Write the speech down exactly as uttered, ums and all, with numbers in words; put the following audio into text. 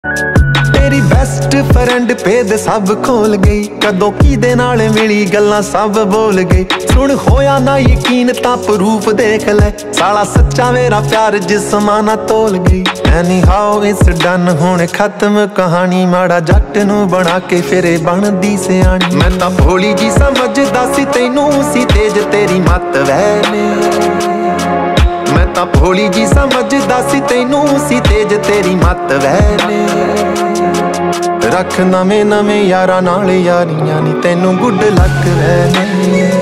तेरी best friend भेद सब खोल गई, कदों किदे नाल मिली गल्लां सब बोल गई। सुन होया ना यकीन तां प्रूफ देख ले, साला सच्चा मेरा प्यार जिस्माना तोल गई। एनी हाउ इट्स डन हुण खत्म कहानी, माड़ा जट नूं बना के फिरे बनदी सियाणी। मैं तां भोली जी समझदा सी तैनूं सी तेज तेरी मत वैने, मैं तां भोली जी समझदा सी तैनूं सी तेज तेरी मत वैने। रख नवे नवे यारां नाल यारियां नी तैनूं गुड लक वैने।